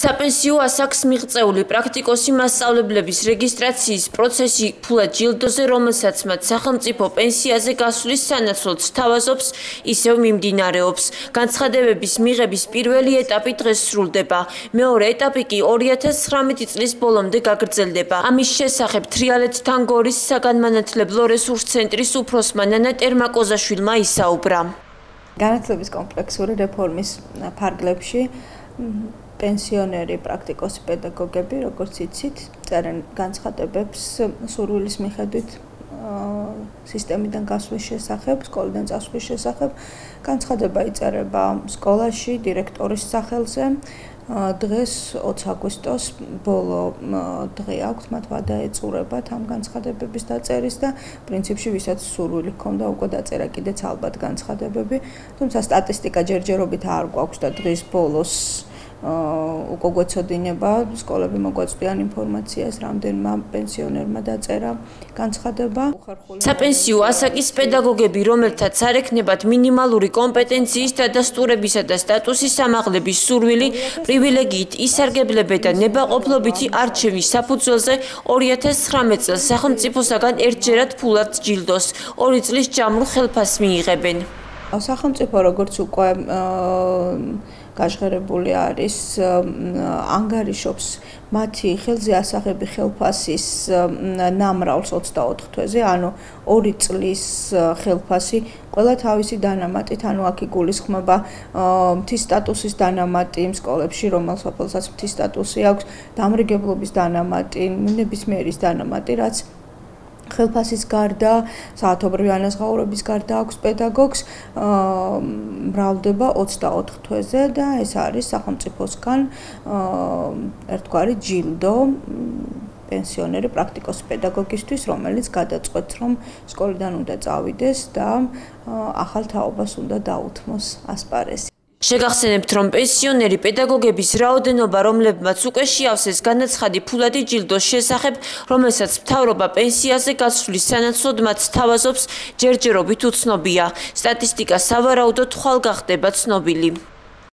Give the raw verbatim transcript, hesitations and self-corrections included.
საპენსიო ასაკს მიღწეული პრაქტიკოსი მასწავლებლების რეგისტრაციის პროცესი ფულად ჯილდოზე, რომელსაც მათ სახელმწიფო პენსიაზე გასვლის სანაცვლოდ სთავაზობს, ისევ მიმდინარეობს. განცხადებების მიღების პირველი ეტაპი დღეს სრულდება. მეორე ეტაპი კი ორი ათას ცხრამეტი წლის ბოლომდე გაგრძელდება. ამის შესახებ თრიალეთთან გორის საგანმანათლებლო რესურს ცენტრის უფროსმა ნანა ტერმაკოზაშვილმა ისაუბრა. განათლების კომპლექსური რეფორმის ფარგლებში პენსიონერი პრაქტიკოსი პედაგოგები, როგორც იცით, წერენ განცხადებებს სურვილის მიხედვით სისტემიდან გასვლის შესახებ, სკოლიდან წასვლის შესახებ. განცხადება იწერება სკოლაში დირექტორის სახელზე. დღეს ოცი აგვისტოს ბოლო დღე აქვს, მათ ვადა ეწურებათ ამ განცხადებების დაწერის და პრინციპში ვისაც სურვილი ჰქონდა უკვე დაწერა კიდეც ალბათ განცხადებები. თუმცა სტატისტიკა ჯერჯერობით არ გვაქვს და დღის ბოლოს უკვე გვეცოდინება, სკოლები მოგვაწვდიან ინფორმაციას, რამდენმა პენსიონერმა დაწერა განცხადება. საპენსიო ასაკის პედაგოგები, რომელთაც არ ექნებათ მინიმალური კომპეტენციის დადასტურებისა და სტატუსის ამაღლების სურვილი, პრივილეგიით ისარგებლებენ და ნებაყოფლობითი არჩევის საფუძველზე ორი ათას ცხრამეტ წელს სახელმწიფოსაგან ერთჯერად ფულად ჯილდოს, ორი წლის ჯამრულ ხელფასს მიიღებენ. სახელმწიფო როგორც უკვე გაჟღერებული არის, ანგარიშობს მათი ხელზე ასაღები ხელფასის ნამრავლს ოცდაოთხ თვეზე, ანუ ორი წლის ხელფასი ყველა თავისი დანამატით, ანუ აქ იგულისხმება მთის სტატუსის დანამატი იმ სკოლებში, რომელსაც მთის სტატუსი აქვს, დამრიგებლობის დანამატი, ნებისმიერის დანამატი, რაც ხელფასის გარდა, საათობრივი ანაზღაურების გარდა აქვს პედაგოგს, მრავლდება ოცდაოთხ თვეზე და ეს არის სახელმწიფოსგან ერთგვარი ჯილდო პენსიონერი პრაქტიკოსი პედაგოგისთვის, რომელიც გადაწყვეტს, რომ სკოლიდან უნდა წავიდეს და ახალ თაობას უნდა დაუთმოს ასპარეზი. შეგახსენებთ, რომ პენსიონერი პედაგოგების რაოდენობა, რომლებმაც უკვე შეავსეს განაცხადი ფულადი ჯილდოს შესახებ, რომელსაც მთავრობა პენსიაზე გასვლის სანაცვლოდ მათ სთავაზობს, ჯერჯერობით უცნობია. სტატისტიკა სავარაუდოდ ხვალ გახდება ცნობილი.